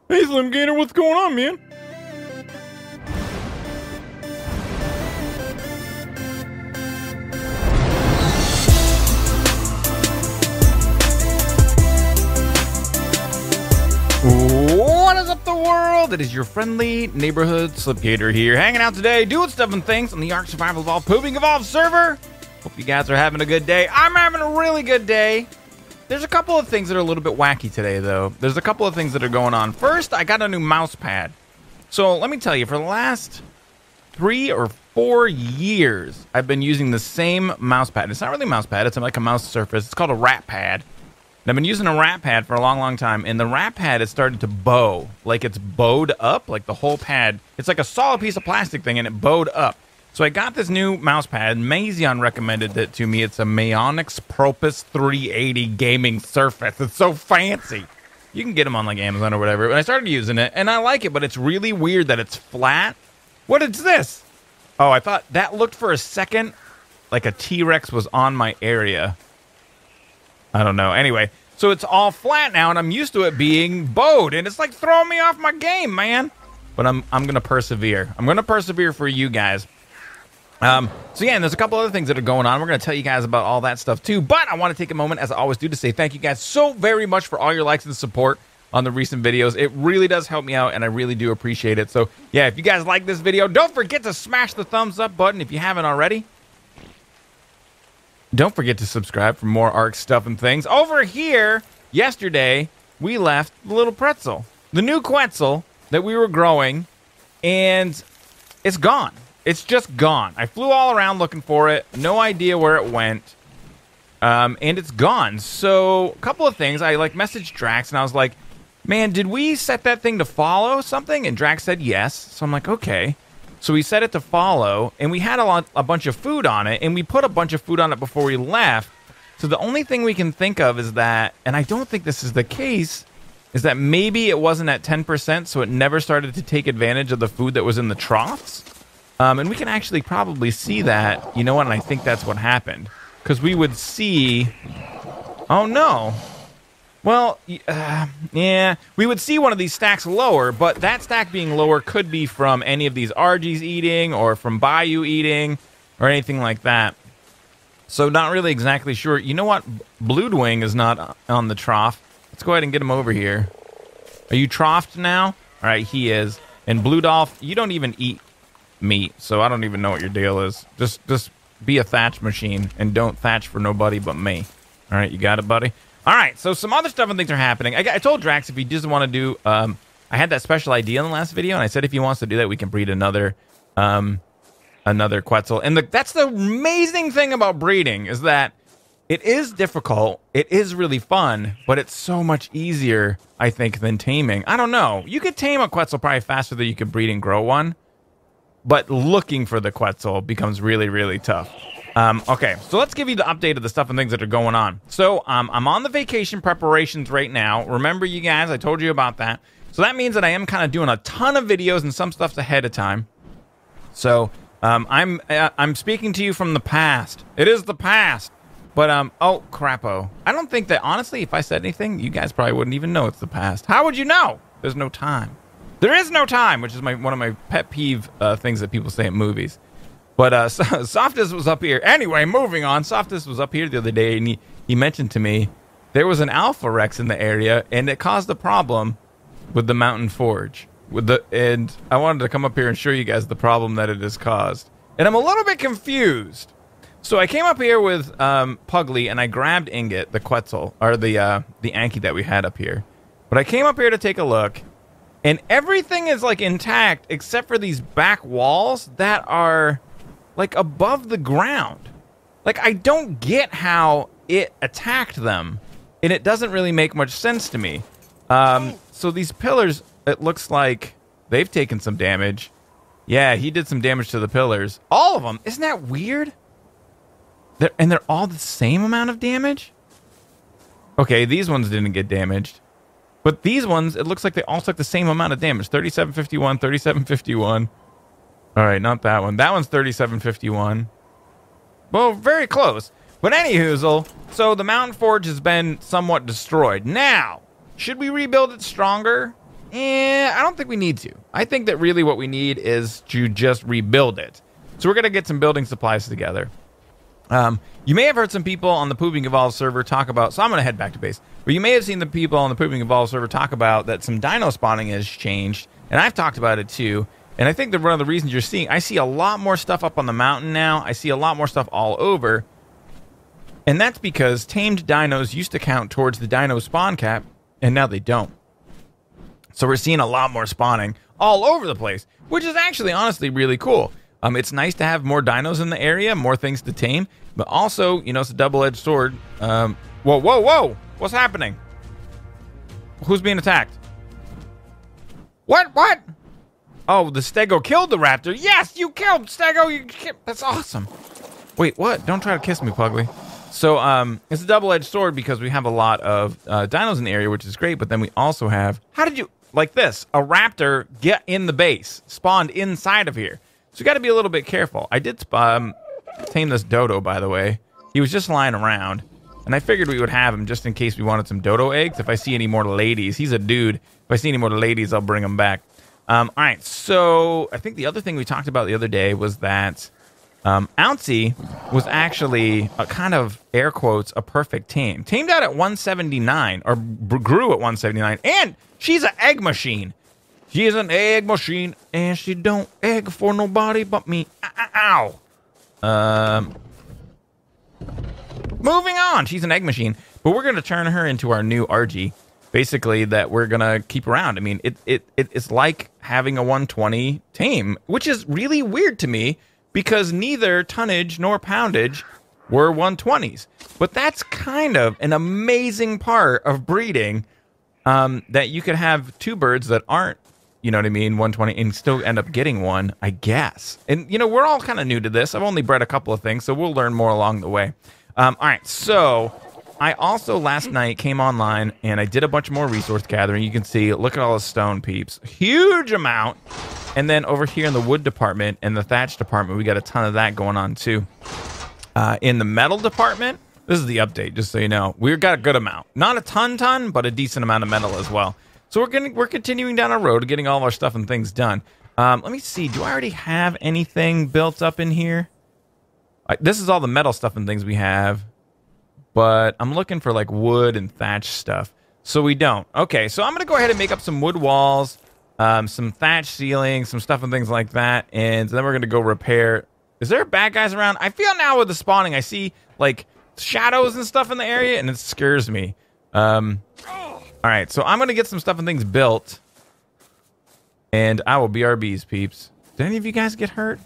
Hey, Slim Gator, what's going on, man? What is up, the world? It is your friendly neighborhood Slipgator here, hanging out today, doing stuff and things on the Ark Survival Evolved Pooping Evolved server. Hope you guys are having a good day. I'm having a really good day. There's a couple of things that are a little bit wacky today, though. There's a couple of things that are going on. First, I got a new mouse pad. So let me tell you, for the last 3 or 4 years, I've been using the same mouse pad. It's not really a mouse pad. It's like a mouse surface. It's called a rat pad. And I've been using a rat pad for a long, long time. And the rat pad has started to bow. Like it's bowed up. Like the whole pad. It's like a solid piece of plastic thing, and it bowed up. So I got this new mouse pad. Mazion recommended it to me. It's a Mayonix Propus 380 gaming surface. It's so fancy. You can get them on like Amazon or whatever. And I started using it, and I like it, but it's really weird that it's flat. What is this? Oh, I thought that looked for a second like a T-Rex was on my area. I don't know. Anyway, so it's all flat now, and I'm used to it being bowed, and it's like throwing me off my game, man. But I'm going to persevere. I'm going to persevere for you guys. So yeah, and there's a couple other things that are going on. We're going to tell you guys about all that stuff too. But I want to take a moment, as I always do, to say thank you guys so very much for all your likes and support on the recent videos. It really does help me out, and I really do appreciate it. So yeah, if you guys like this video, don't forget to smash the thumbs up button if you haven't already. Don't forget to subscribe for more Ark stuff and things. Over here, yesterday, we left the little pretzel. The new Quetzal that we were growing, and it's gone. It's just gone. I flew all around looking for it. No idea where it went. And it's gone. So, a couple of things. I messaged Drax, and I was like, man, did we set that thing to follow something? And Drax said yes. So I'm like, okay. So we set it to follow, and we had a bunch of food on it, and we put a bunch of food on it before we left. So the only thing we can think of is that, and I don't think this is the case, is that maybe it wasn't at 10%, so it never started to take advantage of the food that was in the troughs. And we can actually probably see that, you know what, and I think that's what happened. Because we would see, oh no. Well, yeah, we would see one of these stacks lower, but that stack being lower could be from any of these RGs eating, or from Bayou eating, or anything like that. So not really exactly sure. You know what? Bloodwing is not on the trough. Let's go ahead and get him over here. Are you troughed now? All right, he is. And Bloodolf, you don't even eat meat, so I don't even know what your deal is. Just be a thatch machine, and don't thatch for nobody but me. All right, you got it, buddy? All right, so some other stuff and things are happening. I told Drax if he doesn't want to do... I had that special idea in the last video, and I said if he wants to do that, we can breed another Quetzal. And that's the amazing thing about breeding, is that it is difficult, it is really fun, but it's so much easier, I think, than taming. I don't know. You could tame a Quetzal probably faster than you could breed and grow one, but looking for the Quetzal becomes really, really tough. Okay, so let's give you the update of the stuff and things that are going on. So, I'm on the vacation preparations right now. Remember, you guys, I told you about that. So that means that I am kind of doing a ton of videos, and some stuff's ahead of time. So, I'm speaking to you from the past. It is the past. But, oh, crapo. I don't think that, honestly, if I said anything, you guys probably wouldn't even know it's the past. How would you know? There's no time. There is no time, which is one of my pet peeve things that people say at movies. But Softus was up here. Anyway, moving on. Softus was up here the other day, and he mentioned to me there was an Alpha Rex in the area, and it caused a problem with the Mountain Forge. And I wanted to come up here and show you guys the problem that it has caused. And I'm a little bit confused. So I came up here with Pugly, and I grabbed Ingot, the Quetzal, or the Anki that we had up here. But I came up here to take a look, and everything is like intact except for these back walls that are like above the ground. Like, I don't get how it attacked them, and it doesn't really make much sense to me. So these pillars, it looks like they've taken some damage. Yeah, he did some damage to the pillars. All of them. Isn't that weird? They're all the same amount of damage? Okay, these ones didn't get damaged. But these ones, it looks like they all took the same amount of damage. 3751, 3751. All right, not that one. That one's 3751. Well, very close. But anywhoozle, so the Mountain Forge has been somewhat destroyed. Now, should we rebuild it stronger? I don't think we need to. I think that really what we need is to just rebuild it. So we're going to get some building supplies together. You may have heard some people on the Pooping Evolved server talk about, so I'm going to head back to base, but you may have seen the people on the Pooping Evolved server talk about that some dino spawning has changed, and I've talked about it too, and I think that one of the reasons you're seeing, I see a lot more stuff up on the mountain now, I see a lot more stuff all over, and that's because tamed dinos used to count towards the dino spawn cap, and now they don't. So we're seeing a lot more spawning all over the place, which is actually honestly really cool. It's nice to have more dinos in the area, more things to tame, but also, you know, it's a double-edged sword. Whoa, whoa, whoa! What's happening? Who's being attacked? What? Oh, the Stego killed the raptor. Yes, you killed Stego. That's awesome. Wait, what? Don't try to kiss me, Pugly. So, it's a double-edged sword because we have a lot of dinos in the area, which is great, but then we also have... How did you... Like this, a raptor get in the base, spawned inside of here. So you got to be a little bit careful. I did tame this dodo, by the way. He was just lying around, and I figured we would have him just in case we wanted some dodo eggs. If I see any more ladies, he's a dude. If I see any more ladies, I'll bring him back. All right, so I think the other thing we talked about the other day was that Ouncey was actually a kind of, air quotes, a perfect tame. Tamed out at 179, or grew at 179, and she's an egg machine. She is an egg machine, and she don't egg for nobody but me. Ow. Moving on. She's an egg machine, but we're going to turn her into our new RG. Basically, that we're going to keep around. I mean, it's like having a 120 tame, which is really weird to me because neither tonnage nor poundage were 120s. But that's kind of an amazing part of breeding, that you could have two birds that aren't, you know what I mean, 120, and still end up getting one, I guess. And, you know, we're all kind of new to this. I've only bred a couple of things, so we'll learn more along the way. All right, so I also last night came online, and I did a bunch more resource gathering. You can see, look at all the stone peeps. Huge amount. And then over here in the wood department and the thatch department, we got a ton of that going on, too. In the metal department, this is the update, just so you know. We've got a good amount. Not a ton, but a decent amount of metal as well. So we're continuing down our road, getting all of our stuff and things done. Let me see. Do I already have anything built up in here? This is all the metal stuff and things we have. But I'm looking for, like, wood and thatch stuff. So we don't. Okay, so I'm going to go ahead and make up some wood walls, some thatch ceilings, some stuff and things like that. And then we're going to go repair. Is there bad guys around? I feel now with the spawning, I see, like, shadows and stuff in the area, and it scares me. All right, so I'm going to get some stuff and things built, and I will BRBs, peeps. Did any of you guys get hurt?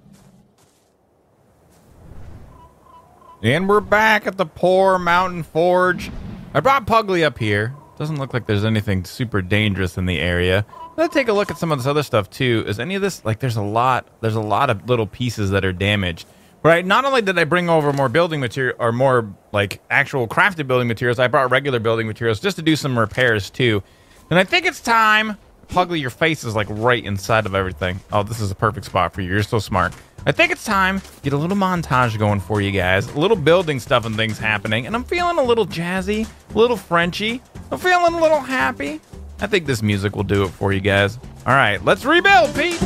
And we're back at the poor mountain forge. I brought Pugly up here. Doesn't look like there's anything super dangerous in the area. Let's take a look at some of this other stuff, too. Is any of this, like, there's a lot of little pieces that are damaged. Right, not only did I bring over more building material, or more, like, actual crafted building materials, I brought regular building materials just to do some repairs, too. And I think it's time... Pugly, your face is, like, right inside of everything. Oh, this is a perfect spot for you. You're so smart. I think it's time to get a little montage going for you guys. A little building stuff and things happening. And I'm feeling a little jazzy, a little Frenchy. I'm feeling a little happy. I think this music will do it for you guys. All right, let's rebuild, Pete!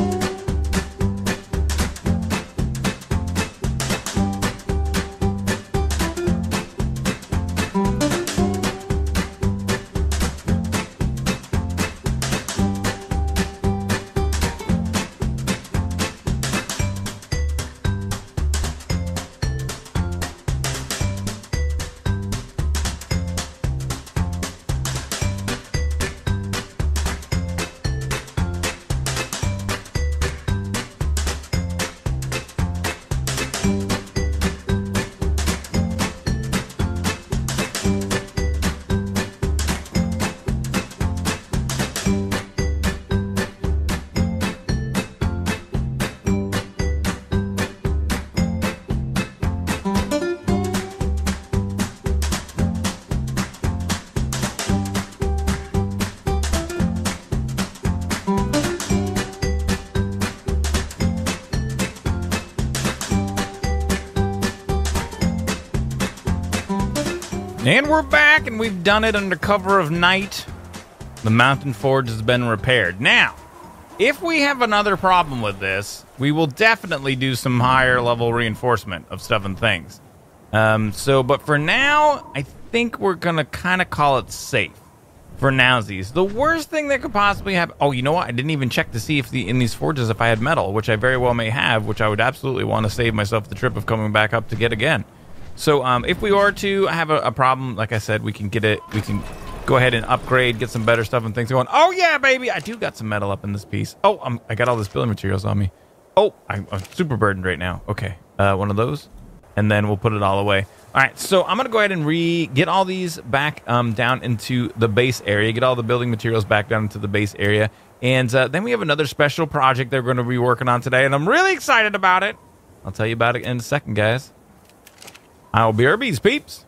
And we're back, and we've done it under cover of night. The mountain forge has been repaired. Now, if we have another problem with this, we will definitely do some higher level reinforcement of stuff and things. But for now, I think we're going to kind of call it safe. For nowsies. The worst thing that could possibly happen... Oh, you know what? I didn't even check to see if in these forges if I had metal, which I very well may have, which I would absolutely want to save myself the trip of coming back up to get again. So if we were to have a problem, like I said, we can get it. We can go ahead and upgrade, get some better stuff and things going. Oh, yeah, baby. I do got some metal up in this piece. Oh, I got all this building materials on me. Oh, I'm super burdened right now. Okay, one of those. And then we'll put it all away. All right, so I'm going to go ahead and get all these back down into the base area, get all the building materials back down into the base area. And then we have another special project that we're going to be working on today, and I'm really excited about it. I'll tell you about it in a second, guys. I'll be RB's peeps.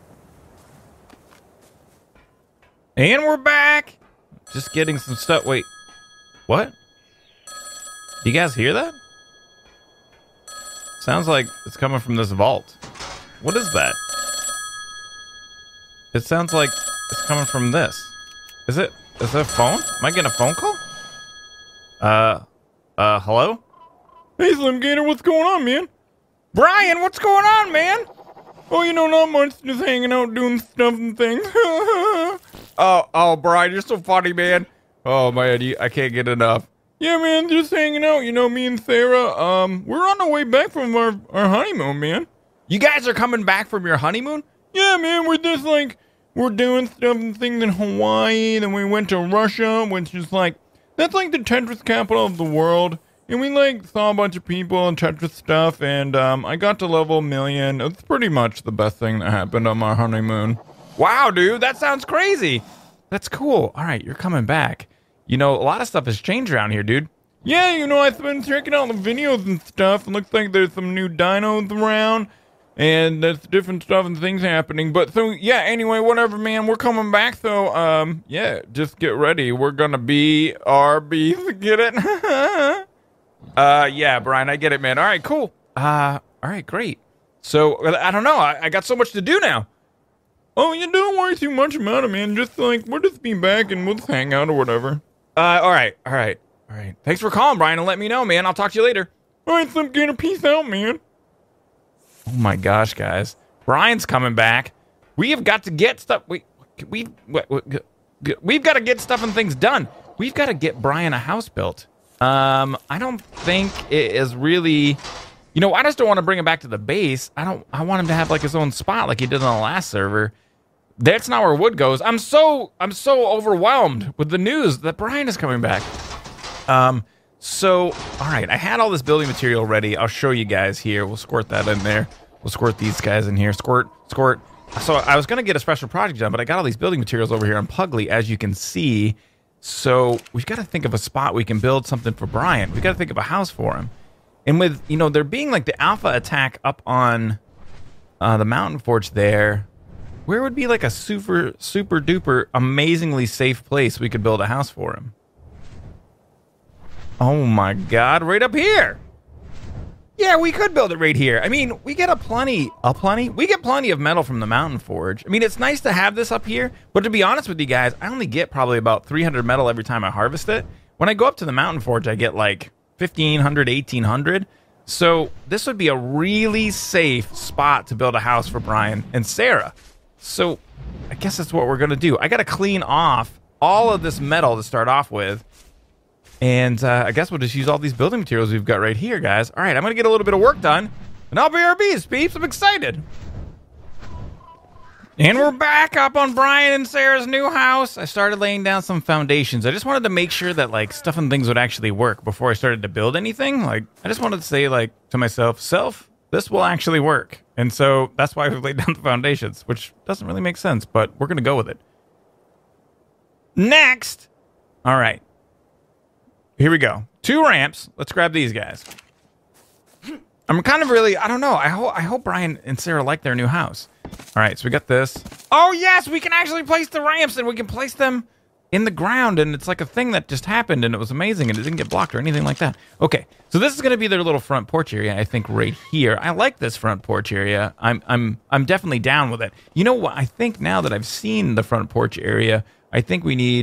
And we're back. Just getting some stuff. Wait, what? Do you guys hear that? Sounds like it's coming from this vault. What is that? It sounds like it's coming from this. Is it a phone? Am I getting a phone call? Hello? Hey, Slim Gator, what's going on, man? Brian, what's going on, man? Oh, you know, not much. Just hanging out, doing stuff and things. oh, Brian, you're so funny, man. Oh, man, I can't get enough. Yeah, man, just hanging out. You know, me and Sarah, we're on our way back from our honeymoon, man. You guys are coming back from your honeymoon? Yeah, man, we're doing stuff and things in Hawaii. Then we went to Russia, which is that's like the Tetris capital of the world. And we saw a bunch of people and Tetris stuff. And I got to level 1,000,000. It's pretty much the best thing that happened on my honeymoon. Wow, dude, that sounds crazy. That's cool. All right, you're coming back. You know, a lot of stuff has changed around here, dude. Yeah, you know, I've been checking out the videos and stuff. It looks like there's some new dinos around. And there's different stuff and things happening. But so, yeah, anyway, whatever, man. We're coming back. So, yeah, just get ready. We're going to be RBs. Get it? Yeah, Brian, I get it, man. All right, cool. All right, great. So, I don't know. I got so much to do now. Oh, you don't worry too much about it, man. Just we'll just be back and we'll just hang out or whatever. All right. Thanks for calling, Brian, and let me know, man. I'll talk to you later. All right, Slim Gator, peace out, man. Oh my gosh, guys. Brian's coming back. We have got to get stuff. We've got to get stuff and things done. We've got to get Brian a house built. I don't think it is really... You know, I just don't want to bring him back to the base. I want him to have his own spot like he did on the last server. That's not where wood goes. I'm so overwhelmed with the news that Brian is coming back. So, all right, I had all this building material ready. I'll show you guys here. We'll squirt that in there. We'll squirt these guys in here. Squirt. So I was going to get a special project done, but I got all these building materials over here on Pugly, as you can see. So we've got to think of a spot we can build something for Brian. We've got to think of a house for him. And with, you know, there being the alpha attack up on the mountain forge there, where would be a super duper amazingly safe place we could build a house for him? Oh my God, right up here. Yeah, we could build it right here. I mean, we get we get plenty of metal from the mountain forge. I mean, it's nice to have this up here, but to be honest with you guys, I only get probably about 300 metal every time I harvest it. When I go up to the mountain forge, I get 1,500, 1,800. So this would be a really safe spot to build a house for Brian and Sarah. So I guess that's what we're going to do. I got to clean off all of this metal to start off with. And I guess we'll just use all these building materials we've got right here, guys. All right, I'm going to get a little bit of work done. And I'll be RBs, peeps. I'm excited. And we're back up on Brian and Sarah's new house. I started laying down some foundations. I just wanted to make sure that stuff and things would actually work before I started to build anything. I just wanted to say to myself, this will actually work. And so that's why we've laid down the foundations, which doesn't really make sense, but we're going to go with it. Next. All right. Here we go. 2 ramps. Let's grab these guys. I'm kind of really, I don't know. I hope Brian and Sarah like their new house. All right, so we got this. Oh, yes, we can actually place the ramps, and we can place them in the ground, and it's like a thing that just happened, and it was amazing, and it didn't get blocked or anything like that. Okay, so this is going to be their little front porch area, I think, right here. I like this front porch area. I'm definitely down with it. You know what? I think now that I've seen the front porch area, I think we need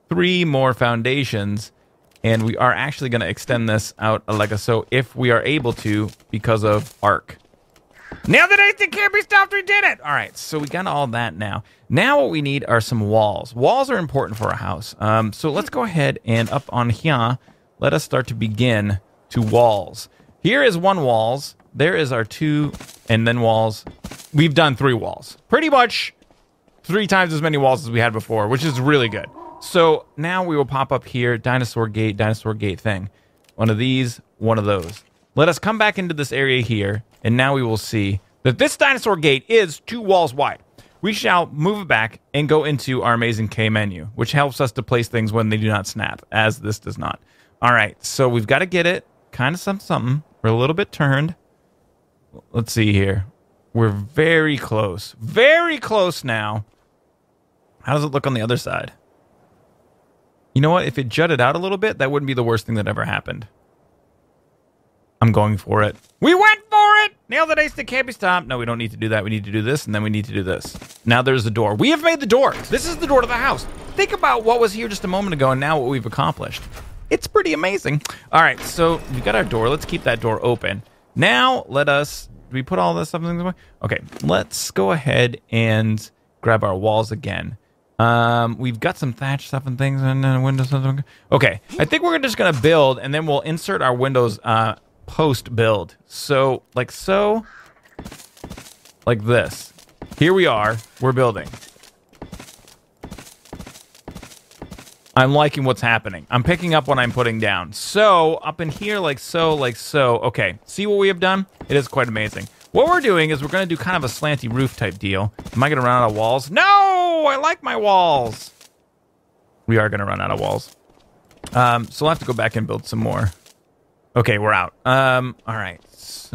3 more foundations, and we are actually going to extend this out like so if we are able to because of Ark. Now that it can't be stopped, we did it! All right, so we got all that now. Now what we need are some walls. Walls are important for a house. So let's go ahead and up on here, let us start to begin to walls. Here is 1 walls. There is our 2, and then walls. We've done 3 walls. Pretty much 3 times as many walls as we had before, which is really good. So now we will pop up here, dinosaur gate thing. One of these, one of those. Let us come back into this area here, and now we will see that this dinosaur gate is 2 walls wide. We shall move it back and go into our amazing K menu, which helps us to place things when they do not snap, as this does not. All right, so we've got to get it kind of something. We're a little bit turned. Let's see here. We're very close. Very close now. How does it look on the other side? You know what? If it jutted out a little bit, that wouldn't be the worst thing that ever happened. I'm going for it. We went for it! Nail the ace that can't be stopped. No, we don't need to do that. We need to do this, and then we need to do this. Now there's the door. We have made the door. This is the door to the house. Think about what was here just a moment ago and now what we've accomplished. It's pretty amazing. All right, so we got our door. Let's keep that door open. Now, let us... Do we put all this stuff in the way? Okay, let's go ahead and grab our walls again. We've got some thatch stuff and things and windows. Okay, I think we're just going to build, and then we'll insert our windows post-build. So, like so. Like this. Here we are. We're building. I'm liking what's happening. I'm picking up what I'm putting down. So, up in here, like so, like so. Okay, see what we have done? It is quite amazing. What we're doing is we're going to do kind of a slanty roof type deal. Am I going to run out of walls? No! I like my walls! We are going to run out of walls. So we'll have to go back and build some more. Okay, we're out. All right. So,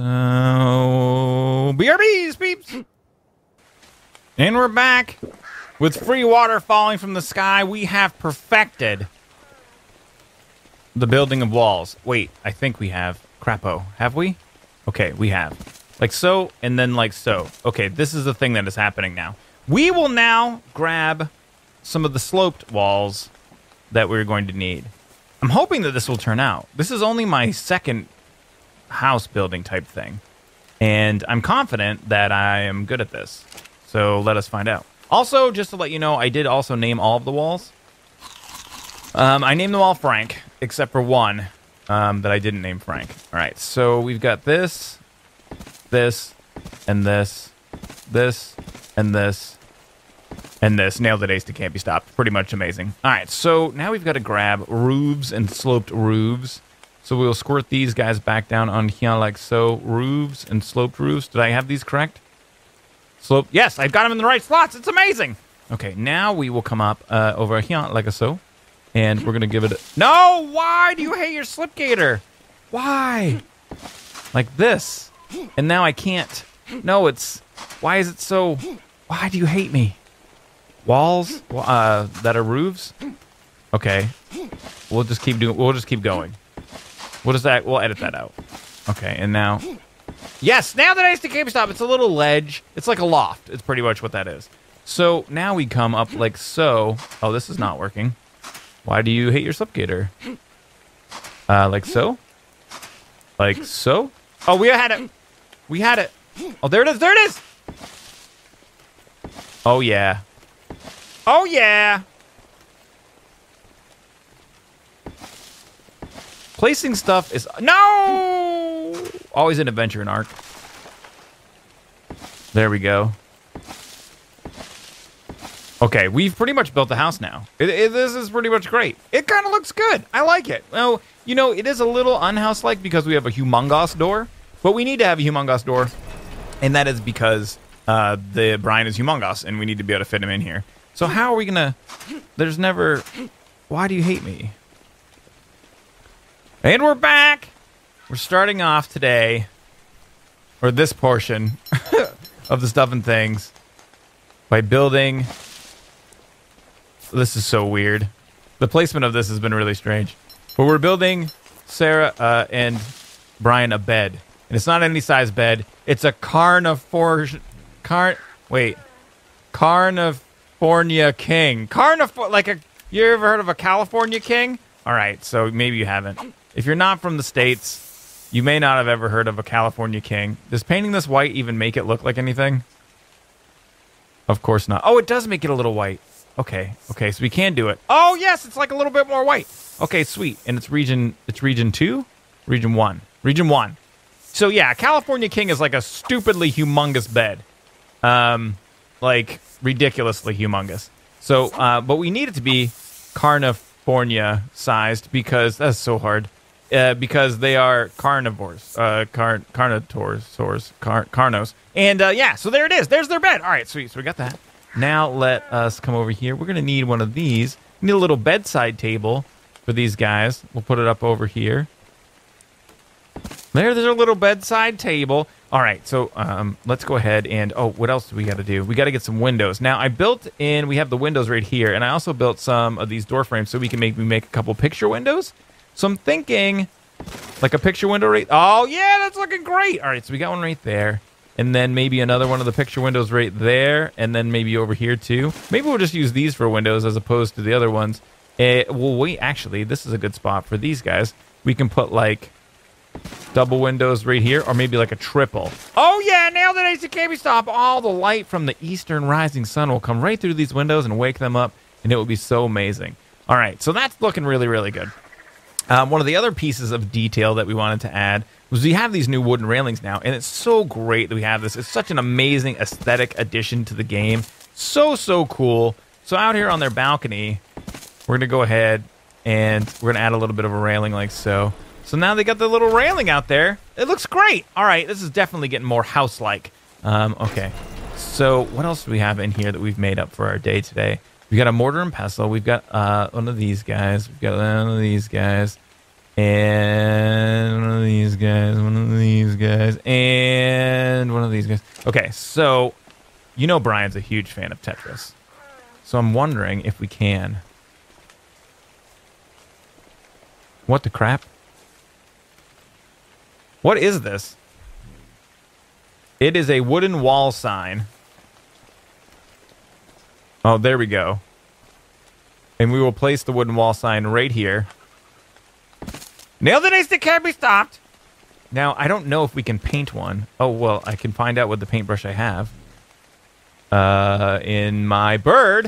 BRBs, peeps! And we're back. With free water falling from the sky, we have perfected the building of walls. Wait, I think we have. Crapo. Have we? Okay, we have. Like so, and then like so. Okay, this is the thing that is happening now. We will now grab some of the sloped walls that we're going to need. I'm hoping that this will turn out. This is only my second house building type thing. And I'm confident that I am good at this. So let us find out. Also, just to let you know, I did also name all of the walls. I named them all Frank, except for one that I didn't name Frank. All right, so we've got this, this, and this, this, and this, and this. Nailed it, ace that can't be stopped. Pretty much amazing. All right, so now we've got to grab roofs and sloped roofs. So we'll squirt these guys back down on here like so. Roofs and sloped roofs. Did I have these correct? Slope. Yes, I've got them in the right slots. It's amazing. Okay, now we will come up over here like so. And we're going to give it a... No! Why do you hate your Slipgator? Why? Like this. And now I can't. No, it's... Why is it so... Why do you hate me? Walls that are roofs? Okay. We'll just keep doing... We'll just keep going. We'll edit that out. Okay, and now... Yes, now that I used to GameStop, it's a little ledge. It's like a loft. It's pretty much what that is. So now we come up like so. Oh, this is not working. Why do you hate your Slipgator? Like so? Like so? Oh, we had it. We had it. Oh, there it is. There it is. Oh, yeah. Oh, yeah. Placing stuff is... No! Always an adventure in Ark. There we go. Okay, we've pretty much built the house now. This is pretty much great. It kind of looks good. I like it. Well, you know, it is a little unhouse-like because we have a humongous door. But we need to have a humongous door. And that is because the Brian is humongous and we need to be able to fit him in here. So how are we going to... There's never... Why do you hate me? And we're back. We're starting off today, or this portion of the stuff and things, by building. This is so weird. The placement of this has been really strange. But we're building Sarah and Brian a bed. And it's not any size bed. It's a California king. Like a You ever heard of a California king? All right, so maybe you haven't. If you're not from the States, you may not have ever heard of a California king. Does painting this white even make it look like anything? Of course not. Oh, it does make it a little white. Okay, so we can do it. Oh, yes, it's like a little bit more white. Okay, sweet. And it's region 2? Region 1. Region 1. So, yeah, California king is like a stupidly humongous bed. Like, ridiculously humongous. So, but we need it to be Carnifornia-sized because that's so hard. Because they are carnivores, carnos. And, yeah, so there it is. There's their bed. All right, sweet. So we got that. Now let us come over here. We're going to need one of these. We need a little bedside table for these guys. We'll put it up over here. There's our little bedside table. All right, so let's go ahead and... Oh, what else do we got to do? We got to get some windows. Now, I built in... We have the windows right here, and I also built some of these door frames so we can make a couple picture windows. So I'm thinking like a picture window right... Oh, yeah, that's looking great. All right, so we got one right there. And then maybe another one of the picture windows right there. And then maybe over here, too. Maybe we'll just use these for windows as opposed to the other ones. Well, wait, actually, this is a good spot for these guys. We can put, like, double windows right here. Or maybe, like, a triple. Oh, yeah, nailed it, ACKB Stop. All the light from the eastern rising sun will come right through these windows and wake them up. And it will be so amazing. All right, so that's looking really, really good. One of the other pieces of detail that we wanted to add was we have these new wooden railings now, and it's so great that we have this. It's such an amazing aesthetic addition to the game. So cool. So out here on their balcony, we're going to go ahead and we're going to add a little bit of a railing like so. So now they got the little railing out there. It looks great. All right, this is definitely getting more house-like. Okay, so what else do we have in here that we've made up for our day today? We got a mortar and pestle. We've got one of these guys. We've got one of these guys. And one of these guys. One of these guys. And one of these guys. Okay, so you know Brian's a huge fan of Tetris. So I'm wondering if we can. What the crap? What is this? It is a wooden wall sign. Oh, there we go. And we will place the wooden wall sign right here. Nailed it, Ace that can't be stopped. Now, I don't know if we can paint one. Oh, well, I can find out with the paintbrush I have. In my bird.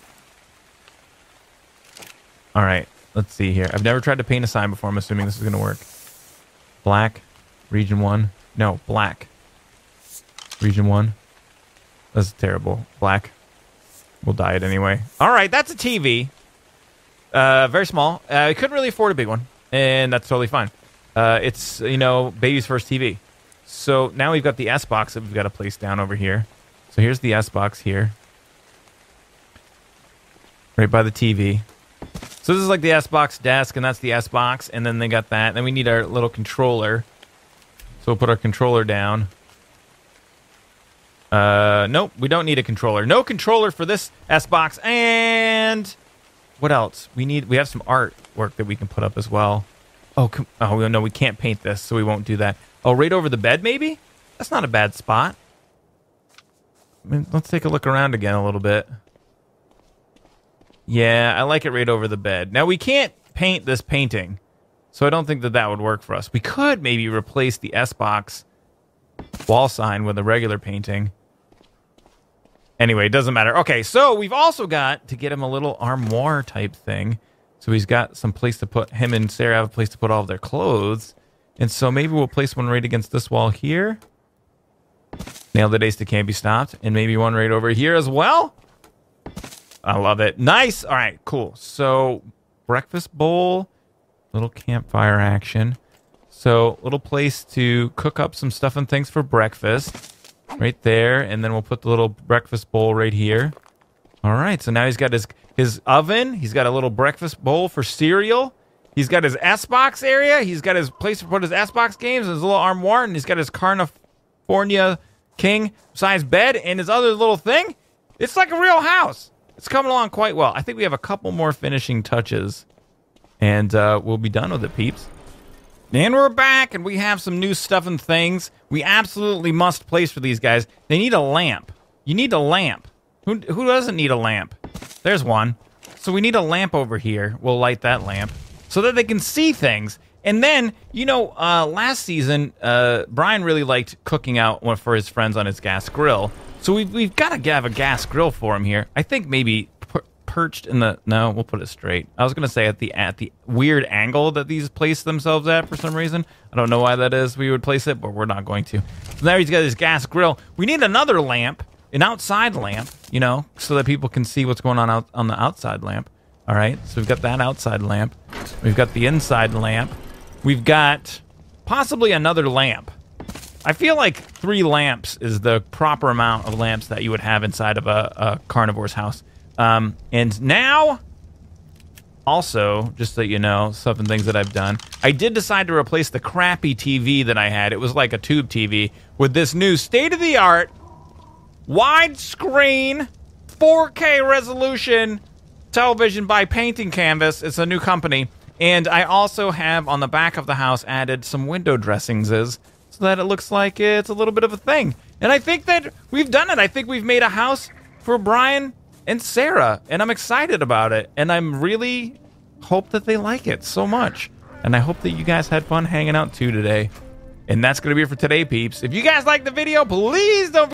All right, let's see here. I've never tried to paint a sign before. I'm assuming this is going to work. Black, region 1. No, black. Region 1. That's terrible. Black. We'll dye it anyway. All right, that's a TV. Very small. I couldn't really afford a big one, and that's totally fine. It's, you know, baby's first TV. So now we've got the S-Box that we've got to place down over here. So here's the S-Box here. Right by the TV. So this is like the S-Box desk, and that's the S-Box, and then they got that. Then we need our little controller. So we'll put our controller down. Nope, we don't need a controller. No controller for this S-Box. And what else? We have some artwork that we can put up as well. Oh, no, we can't paint this, so we won't do that. Oh, right over the bed, maybe? That's not a bad spot. I mean, let's take a look around again a little bit. Yeah, I like it right over the bed. Now, we can't paint this painting, so I don't think that would work for us. We could maybe replace the S-Box wall sign with a regular painting. Anyway, it doesn't matter. Okay, so we've also got to get him a little armoire type thing. So he's got some place to put, him and Sarah have a place to put all of their clothes. And so maybe we'll place one right against this wall here. Nailed it, Ace that can't be stopped. And maybe one right over here as well. I love it. Nice. All right, cool. So breakfast bowl, little campfire action. So little place to cook up some stuff and things for breakfast. Right there, and then we'll put the little breakfast bowl right here. All right, so now he's got his oven. He's got a little breakfast bowl for cereal. He's got his S-Box area. He's got his place to put his S-Box games, his little armoire, and he's got his California king size bed and his other little thing. It's like a real house. It's coming along quite well. I think we have a couple more finishing touches, and we'll be done with it, peeps. And we're back, and we have some new stuff and things we absolutely must place for these guys. They need a lamp. You need a lamp. Who doesn't need a lamp? There's one. So we need a lamp over here. We'll light that lamp so that they can see things. And then, you know, last season, Brian really liked cooking out one for his friends on his gas grill. So we've got to have a gas grill for him here. I think maybe perched in the... No, we'll put it straight. I was going to say at the weird angle that these place themselves at for some reason. I don't know why that is we would place it, but we're not going to. So now he's got his gas grill. We need another lamp, an outside lamp, you know, so that people can see what's going on out on the outside lamp. All right, so we've got that outside lamp. We've got the inside lamp. We've got possibly another lamp. I feel like 3 lamps is the proper amount of lamps that you would have inside of a carnivore's house. And now, also, just so you know, some things that I've done, I did decide to replace the crappy TV that I had. It was like a tube TV with this new state-of-the-art, widescreen, 4K resolution television by Painting Canvas. It's a new company. And I also have, on the back of the house, added some window dressings so that it looks like it's a little bit of a thing. And I think that we've done it. I think we've made a house for Brian and Sarah, and I'm excited about it. And I'm really hope that they like it so much. And I hope that you guys had fun hanging out too today. And that's going to be it for today, peeps. If you guys liked the video, please don't